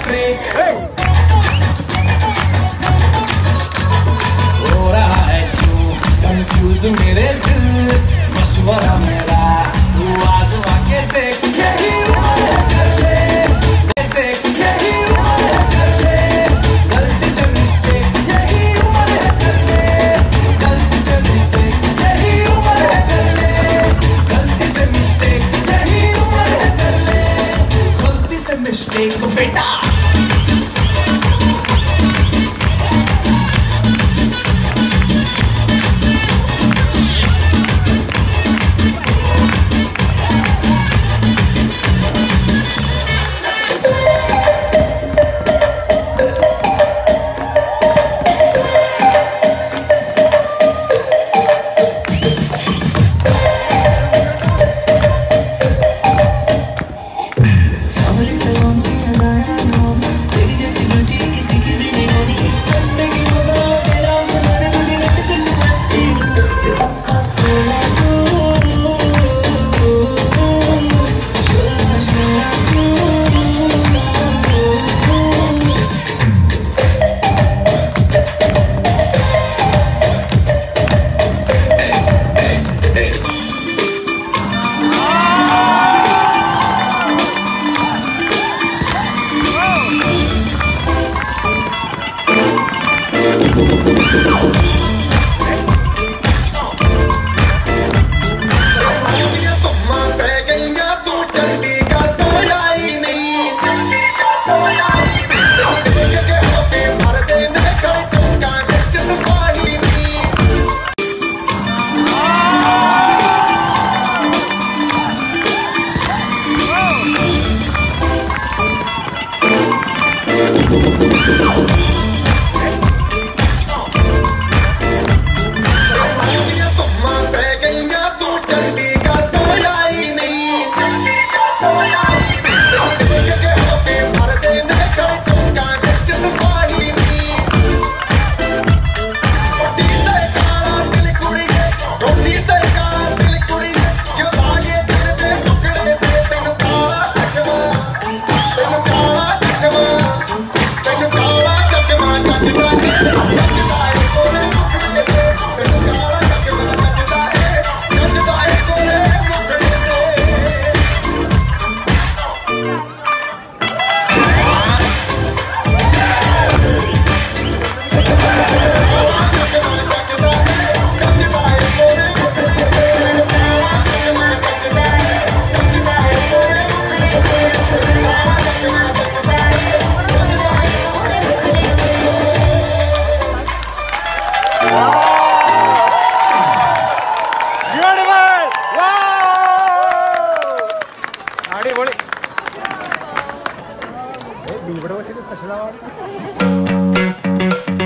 break हो रहा है क्यों कंफ्यूज मेरे दिल मशवरा मेरा तू आजमा के देख यही उम्र है कर ले देख यही उम्र है कर ले गलती से मिस्टेक यही उम्र है कर ले गलती से मिस्टेक यही उम्र है कर ले गलती से मिस्टेक यही उम्र है कर ले गलती से मिस्टेक बेटा स्पेशल अवार्ड